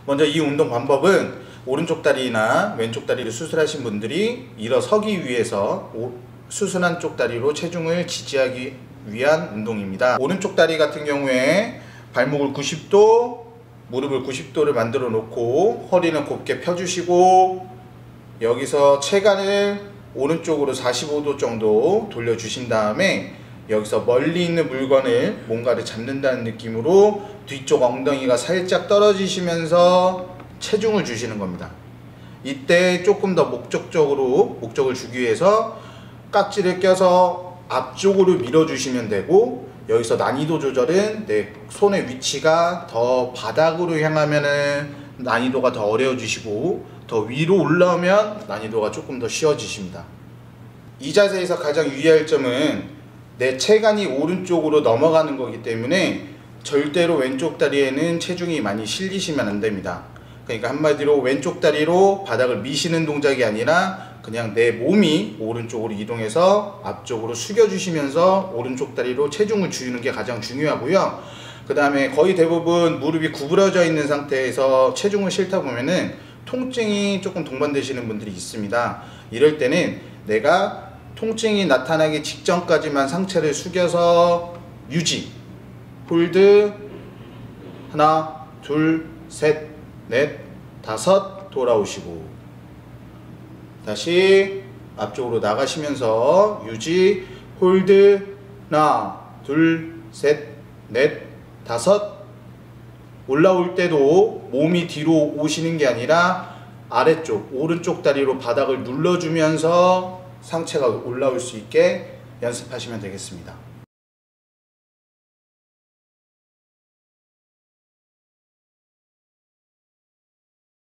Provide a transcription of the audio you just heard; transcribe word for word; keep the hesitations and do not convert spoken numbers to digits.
먼저 이 운동 방법은 오른쪽 다리나 왼쪽 다리를 수술하신 분들이 일어서기 위해서 수술한 쪽 다리로 체중을 지지하기 위한 운동입니다. 오른쪽 다리 같은 경우에 발목을 구십 도, 무릎을 구십 도를 만들어 놓고 허리는 곱게 펴주시고 여기서 체간을 오른쪽으로 사십오 도 정도 돌려주신 다음에 여기서 멀리 있는 물건을 뭔가를 잡는다는 느낌으로 뒤쪽 엉덩이가 살짝 떨어지시면서 체중을 주시는 겁니다. 이때 조금 더 목적적으로 목적을 주기 위해서 깍지를 껴서 앞쪽으로 밀어주시면 되고, 여기서 난이도 조절은 내 손의 위치가 더 바닥으로 향하면 난이도가 더 어려워지시고 더 위로 올라오면 난이도가 조금 더 쉬워지십니다. 이 자세에서 가장 유의할 점은 내 체간이 오른쪽으로 넘어가는 거기 때문에 절대로 왼쪽 다리에는 체중이 많이 실리시면 안 됩니다. 그러니까 한마디로 왼쪽 다리로 바닥을 미시는 동작이 아니라 그냥 내 몸이 오른쪽으로 이동해서 앞쪽으로 숙여주시면서 오른쪽 다리로 체중을 주는 게 가장 중요하고요. 그 다음에 거의 대부분 무릎이 구부러져 있는 상태에서 체중을 싣다 보면은 통증이 조금 동반되시는 분들이 있습니다. 이럴 때는 내가 통증이 나타나기 직전까지만 상체를 숙여서 유지, 홀드, 하나, 둘, 셋, 넷, 다섯, 돌아오시고 다시 앞쪽으로 나가시면서 유지, 홀드, 하나, 둘, 셋, 넷, 다섯. 올라올 때도 몸이 뒤로 오시는 게 아니라 아래쪽 오른쪽 다리로 바닥을 눌러주면서 상체가 올라올 수 있게 연습하시면 되겠습니다.